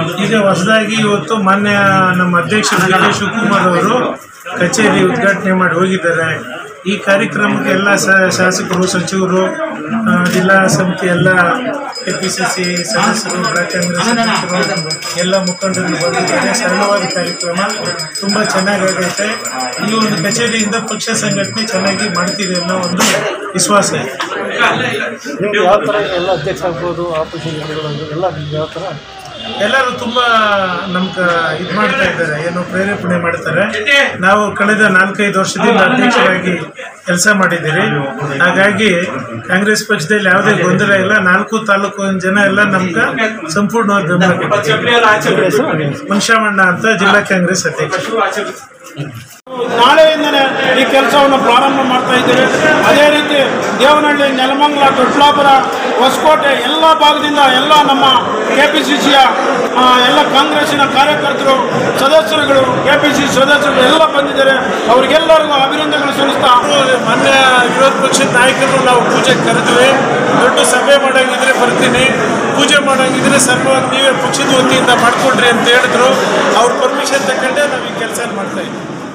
ಈಗ ಹೊಸದಾಗಿ ಇವತ್ತು ಮಾನ್ಯ ನಮ್ಮ ಅಧ್ಯಕ್ಷರು ಡಿ ಕೆ ಶಿವಕುಮಾರ್ ಅವರು ಕಚೇರಿ ಉದ್ಘಾಟನೆ ಮಾಡಿ ಹೋಗಿದ್ದಾರೆ. ಈ ಕಾರ್ಯಕ್ರಮಕ್ಕೆ ಎಲ್ಲ ಶಾಸಕರು, ಸಚಿವರು, ಜಿಲ್ಲಾ ಸಮಿತಿ ಎಲ್ಲ KPCC ಸದಸ್ಯರು, ಬ್ಲಾಕ್ ಕಾಂಗ್ರೆಸ್ ಅಧ್ಯಕ್ಷರು ಎಲ್ಲ ಮುಖಂಡರು ಬಂದಿದ್ದಾರೆ. ಸರಳವಾದ ಕಾರ್ಯಕ್ರಮ ತುಂಬ ಚೆನ್ನಾಗಾಗೈತೆ. ಈ ಒಂದು ಕಚೇರಿಯಿಂದ ಪಕ್ಷ ಸಂಘಟನೆ ಚೆನ್ನಾಗಿ ಮಾಡ್ತೀವಿ ಅನ್ನೋ ಒಂದು ವಿಶ್ವಾಸ ಇದೆ. ಯಾವ ಥರ ಎಲ್ಲ ಅಧ್ಯಕ್ಷ ಆಗ್ಬೋದು, ಆಪರೇಷನ್ ಎಲ್ಲ ಯಾವ ಥರ ಎಲ್ಲರೂ ತುಂಬ ನಮ್ಗೆ ಇದು ಮಾಡ್ತಾ ಇದ್ದಾರೆ, ಏನೋ ಪ್ರೇರೇಪಣೆ ಮಾಡ್ತಾರೆ. ನಾವು ಕಳೆದ 4-5 ವರ್ಷದಿಂದ ಅಧ್ಯಕ್ಷರಾಗಿ ಕೆಲಸ ಮಾಡಿದ್ದೀರಿ. ಹಾಗಾಗಿ ಕಾಂಗ್ರೆಸ್ ಪಕ್ಷದಲ್ಲಿ ಯಾವುದೇ ಗೊಂದಲ ಇಲ್ಲ. 4 ತಾಲೂಕು ಜನ ಎಲ್ಲ ನಮ್ಗೆ ಸಂಪೂರ್ಣವಾಗಿ ಬೆಂಬಲ ಕೊಟ್ಟಿದ್ದಾರೆ. ಮನುಷ್ಯಮಣ್ಣ ಅಂತ ಜಿಲ್ಲಾ ಕಾಂಗ್ರೆಸ್ ಅಧ್ಯಕ್ಷರು. ನಾಳೆಯಿಂದನೇ ಈ ಕೆಲಸವನ್ನು ಪ್ರಾರಂಭ ಮಾಡ್ತಾ ಇದ್ದೇವೆ. ಅದೇ ರೀತಿ ದೇವನಹಳ್ಳಿ, ನೆಲಮಂಗಲ, ದೊಡ್ಡಬಳ್ಳಾಪುರ, ಹೊಸಕೋಟೆ ಎಲ್ಲ ಭಾಗದಿಂದ ಎಲ್ಲ ನಮ್ಮ KPCCಯ ಎಲ್ಲ ಕಾಂಗ್ರೆಸ್ಸಿನ ಕಾರ್ಯಕರ್ತರು, ಸದಸ್ಯರುಗಳು, KPCC ಸದಸ್ಯರು ಎಲ್ಲ ಬಂದಿದ್ದಾರೆ. ಅವರಿಗೆಲ್ಲರಿಗೂ ಅಭಿನಂದನೆಗಳು ಸಲ್ಲಿಸ್ತಾ ಮೊನ್ನೆ ವಿರೋಧ ಪಕ್ಷದ ನಾಯಕರು ನಾವು ಪೂಜೆಗೆ ಕರೆದ್ವಿ. ದೊಡ್ಡ ಸಭೆ ಮಾಡೋಂಗಿದ್ರೆ ಬರ್ತೀನಿ, ಪೂಜೆ ಮಾಡೋಂಗಿದ್ರೆ ಸರ್ವವಾಗಿ ನೀವೇ ಪಕ್ಷದ ವತಿಯಿಂದ ಮಾಡ್ಕೊಳ್ರಿ ಅಂತ ಹೇಳಿದ್ರು. ಅವ್ರ ಪರ್ಮಿಷನ್ ತಗೊಂಡೇ ನಾವು ಈ ಕೆಲಸ ಮಾಡ್ತಾ ಇದ್ದೀವಿ.